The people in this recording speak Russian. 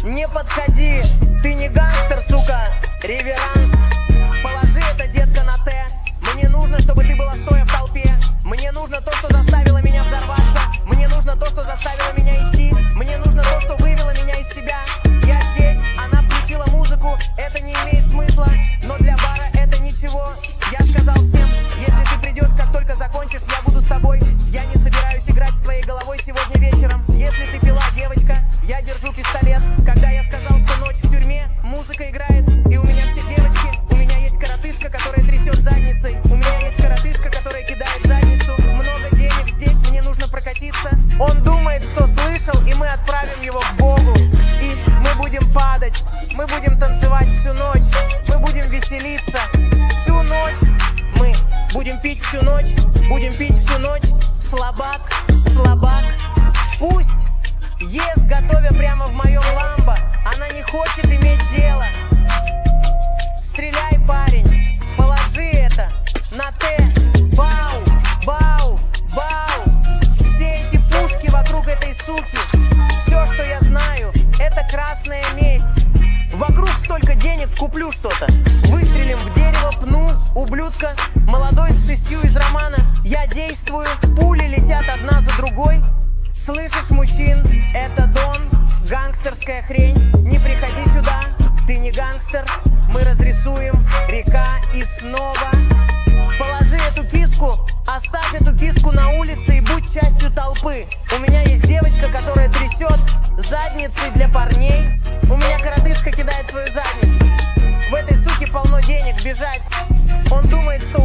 Не подходи, ты не гангстер, сука. Реверанс. Положи это, детка, на Т. Мне нужно, чтобы ты была стоя в толпе. Мне нужно то, что заставило меня взорваться. Мне нужно то, что заставило меня идти. Мне нужно то, что вывело меня из себя. Я здесь, она включила музыку. Это не имеет смысла, но для бара это ничего. Я сказал всем, если ты придешь, как только закончишь, я буду с тобой. Я не собираюсь играть с твоей головой сегодня вечером. Если ты пила, девочка, я держу пистолет. Когда я сказал, что ночь в тюрьме, музыка играет, и у меня все девочки. У меня есть коротышка, которая трясет задницей. У меня есть коротышка, которая кидает задницу. Много денег здесь, мне нужно прокатиться. Он думает, что слышал, и мы отправим его к Богу. И мы будем падать, мы будем танцевать всю ночь, мы будем веселиться всю ночь. Мы будем пить всю ночь, будем пить всю ночь. Слабак, слабак, пусть ест, готовя прямо в моем ламбо. Она не хочет иметь дело. Стреляй, парень, положи это на Т. Бау, бау, бау. Все эти пушки вокруг этой суки. Все, что я знаю, это красная месть. Вокруг столько денег, куплю что-то. Выстрелим в дерево, пну, ублюдка. Молодой с 6 из романа. Я действую, пули летят одна за другой. Слышишь, мужчин, это Дон. Гангстерская хрень, не приходи сюда. Ты не гангстер, мы разрисуем река и снова. Положи эту киску, оставь эту киску на улице и будь частью толпы. У меня есть девочка, которая трясет задницы для парней. У меня коротышка кидает свою задницу. В этой суке полно денег, бежать. Он думает, что